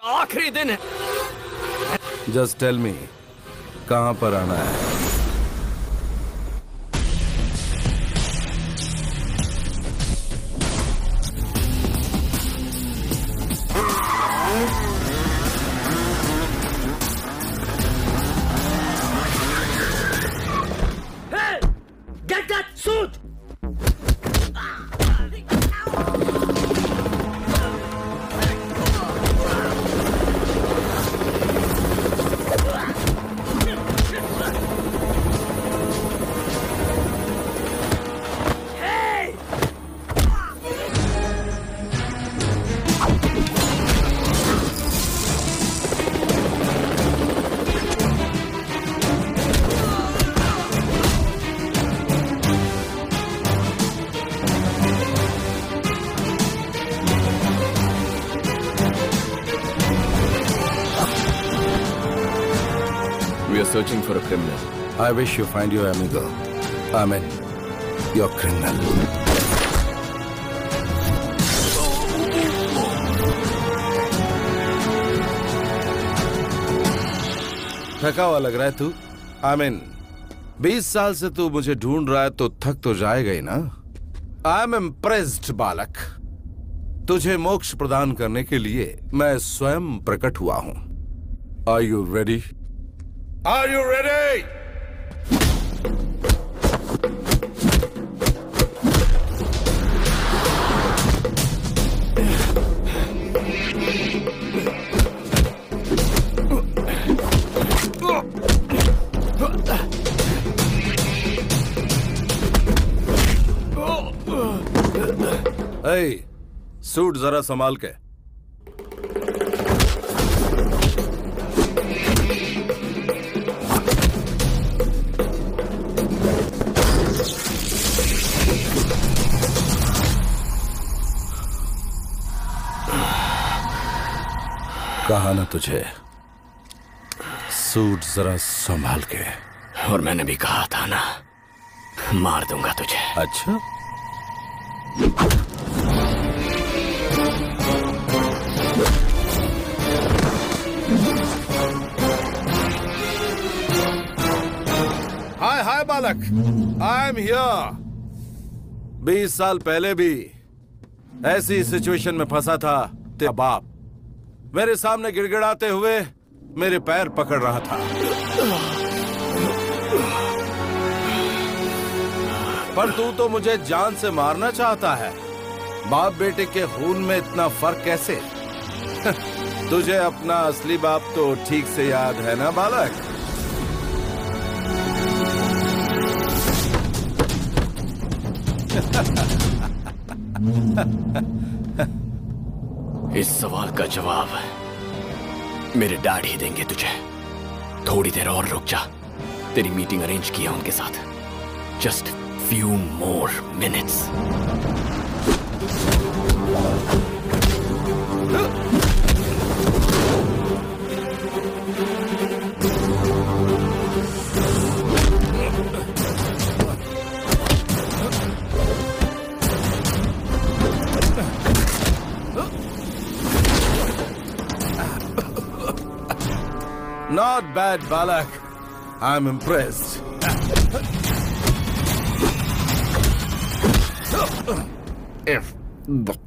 आखिरी दिन है। जस्ट टेल मी, कहां पर आना है? Get that suit! We are searching for a criminal. I wish you find your amigo. I mean, your criminal. थका हुआ लग रहा है तू? I mean, 20 साल से तू मुझे ढूंढ रहा है तो थक तो जाएगा ही ना? I am impressed, बालक। तुझे मोक्ष प्रदान करने के लिए मैं स्वयं प्रकट हुआ हूं। Are you ready? Are you ready? Hey, suit जरा संभाल के। कहा ना तुझे, सूट जरा संभाल के। और मैंने भी कहा था ना, मार दूंगा तुझे। अच्छा, हाय हाय बालक, आई एम हियर। 20 साल पहले भी ऐसी सिचुएशन में फंसा था। तेरा बाप मेरे सामने गिड़गिड़ाते हुए मेरे पैर पकड़ रहा था, पर तू तो मुझे जान से मारना चाहता है। बाप बेटे के खून में इतना फर्क कैसे? तुझे अपना असली बाप तो ठीक से याद है ना बालक? इस सवाल का जवाब मेरे डैडी देंगे तुझे। थोड़ी देर और रुक जा, तेरी मीटिंग अरेंज किया उनके साथ। Just few more minutes. Not bad, Balak. I'm impressed. If the